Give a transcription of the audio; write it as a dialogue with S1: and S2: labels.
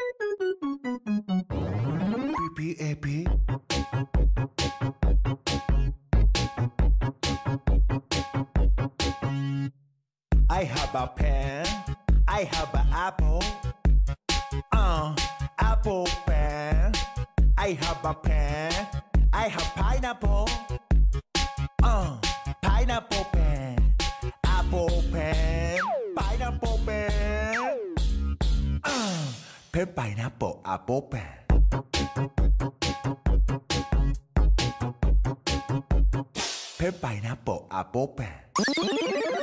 S1: P-P-A-P. I have a pen, I have an apple, apple pen. I have a pen, I have pineapple, pineapple pen, apple pen, pineapple pen, pen pineapple apple pen. Pen pineapple apple pen.